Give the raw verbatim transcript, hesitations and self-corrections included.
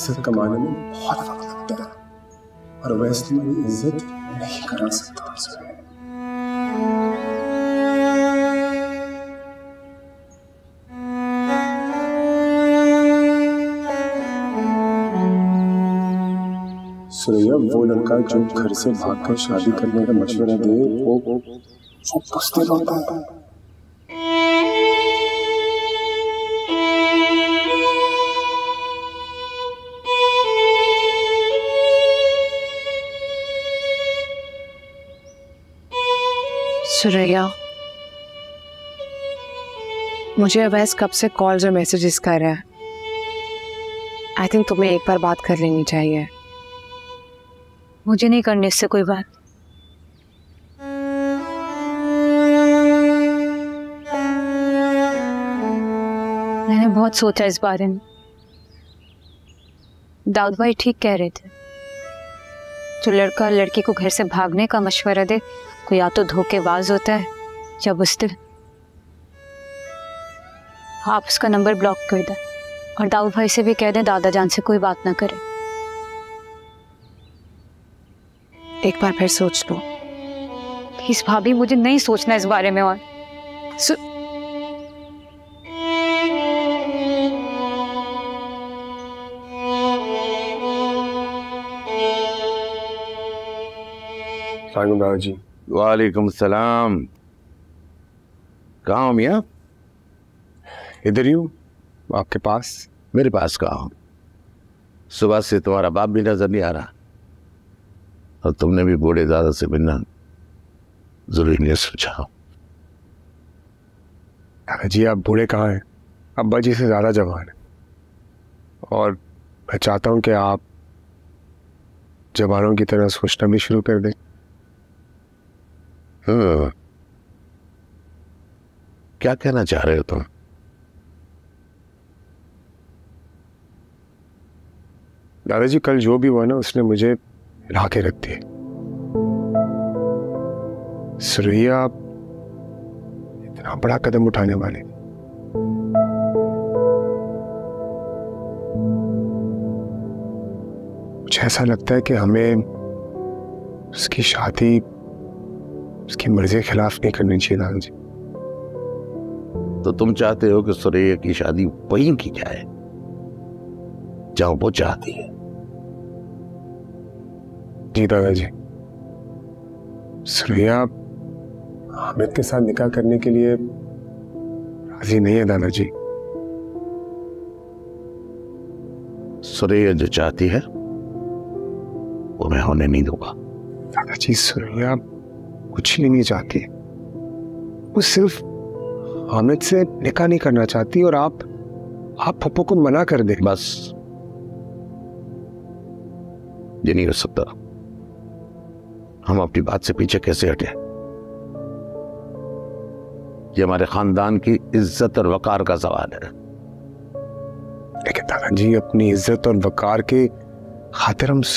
इज्जत कमाने में बहुत वक्त लगता है और वैसे तुम्हारी इज्जत नहीं करा सकता। सुरैया, वो लड़का जो घर से भागकर शादी करने का मशवरा दे वो वो पुस्ते होता है। सुरैया, मुझे अवैस कब से कॉल्स और मैसेजेस कर रहा है। आई थिंक तुम्हें एक बार बात कर लेनी चाहिए। मुझे नहीं करनी इससे कोई बात। मैंने बहुत सोचा इस बारे में। दाऊद भाई ठीक कह रहे थे, जो लड़का लड़की को घर से भागने का मशवरा दे कोई या तो धोखेबाज होता है या बुज़दिल। आप उसका नंबर ब्लॉक कर दें और दाऊद भाई से भी कह दें दादा जान से कोई बात ना करे। एक बार फिर सोच लो प्लीज भाभी, मुझे नहीं सोचना इस बारे में। और सु... दादाजी। वालेकुम सलाम। कहाँ हो मियाँ? इधर ही हूँ, आपके पास। मेरे पास कहाँ हो? सुबह से तुम्हारा बाप भी नजर नहीं आ रहा और तुमने भी बूढ़े दादा से मिलना जरूरी नहीं सोचा। दादाजी, आप बूढ़े कहाँ हैं? अब्बा जी से ज़्यादा जवान हैं और मैं चाहता हूँ कि आप जवानों की तरह सोचना भी शुरू कर दें। हाँ, क्या कहना चाह रहे हो तुम? दादाजी, कल जो भी हुआ ना उसने मुझे हिला के रख दिए। सुरैया इतना बड़ा कदम उठाने वाले, मुझे ऐसा लगता है कि हमें उसकी शादी उसकी मर्जी के खिलाफ नहीं करनी चाहिए। दादाजी, तो तुम चाहते हो कि सुरैया की शादी वहीं की जाए जहां वो चाहती है? जी दादाजी, सुरैया हामिद के साथ निकाह करने के लिए राजी नहीं है। दादाजी, सुरैया जो चाहती है वो मैं होने नहीं दूंगा। दादाजी, सुरैया कुछ भी नहीं चाहती, वो सिर्फ हामिद से निकाह नहीं करना चाहती और आप आप पप्पू को मना कर दे। बस, ये नहीं हो सकता। हम अपनी बात से पीछे कैसे हटे? ये हमारे खानदान की इज्जत और वकार का सवाल है। लेकिन दादाजी, अपनी इज्जत और वकार के खातिर हम